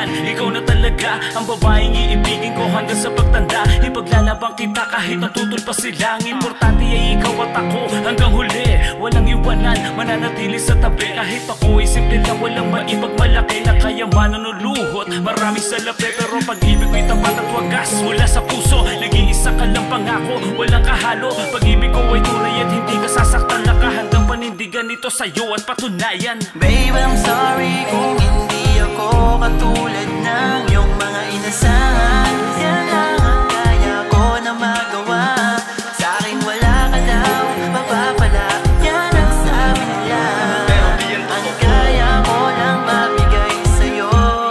yan. Ikaw na talaga ang babaeng iibigin ko hanggang sa pagtanda. Ipaglalabang kita kahit natutol pa silang. Importante ay ikaw at ako hanggang huli. Walang iwanan, mananatili sa tabi. Kahit ako ay simple lang, walang maipagmalaki na kaya manunuluhot. Maraming salapi pero pag-ibig ko'y tapat at wagas mula sa puso. Nag-iisa ka lang pangako, walang kahalo. Pag-ibig ko ay tunay at hindi ka sasaktan. Nakahandang panindigan ito sa'yo at patunayan. Babe, I'm sorry kung hindi ako katulad ng iyong mga inasahan. Yan lang ang kaya ko na magawa. Sa akin wala ka daw, mapapala. Yan ang sabi nila. Ang kaya ko lang mabigay sa'yo,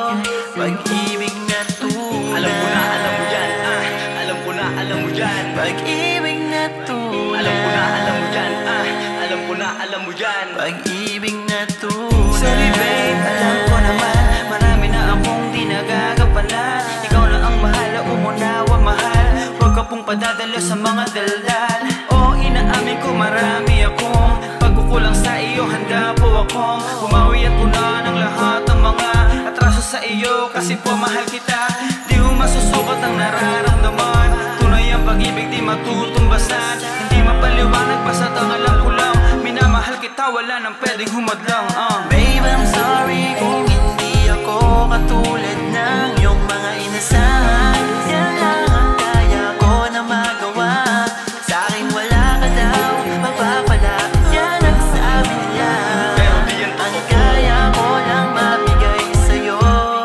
pag-ibig na tunay. Alam ko na, alam mo yan. Alam ko na, alam mo yan. Pag-ibig na tunay. Alam ko na, alam mo yan. Alam ko na, alam mo yan. Pag-ibig na tunay. Sorry babe, alam ko naman marami na akong di nagagampanan. Ikaw na ang mahal, umunawa mahal. Huwag ka pong padadala sa mga daldal. Oo, inaamin ko marami akong pagkukulang sa iyo, handa po akong bumawi at punan ang lahat ng mga atraso sa iyo. Kasi po mahal kita, di mo masusukat ang nararamdaman. Tunay ang pag-ibig, di matutumbasan. Hindi mapaliwanag, basta't ang alam ko lang, minamahal kita, wala nang pwedeng humadlang. Babe, I'm sorry kung hindi ako katulad ng iyong mga inasahan. Yan lang ang kaya ko na magawa. Sa akin wala ka daw, mapapala. Yan ang sabi nila. Ang kaya ko lang mabigay sa'yo,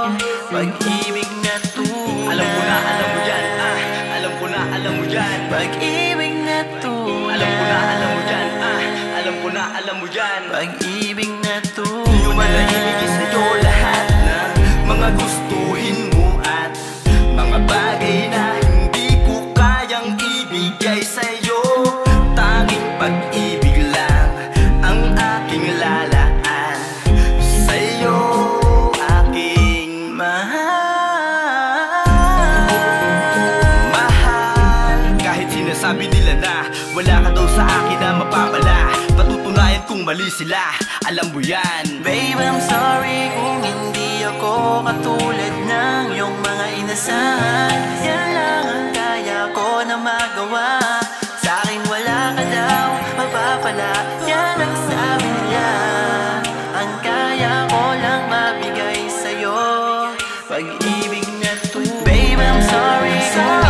pag-ibig na tunay. Alam ko na, alam mo yan. Alam ko na, alam mo yan. Pag-ibig na tunay. Alam ko na, alam mo yan. Alam ko na, alam mo yan. Pag-ibig na tunay. Di ko malahimigin sa'yo lahat ng mga gustuhin mo at mga bagay na hindi ko kayang ibigay sa'yo. Tanging pag-ibig lang ang aking lalaan sa'yo, aking mahal. Kahit sinasabi nila na wala ka daw sa akin na mapapala, patutunayan kung mali sila, alam mo yan. Babe, I'm sorry kung hindi ako katulad ng iyong mga inasahan. Yan lang ang kaya ko na magawa. Sa akin wala ka daw, mapapala. Yan ang sabi nila. Ang kaya ko lang mabigay sa'yo, pag-ibig na tunay. Babe, I'm sorry.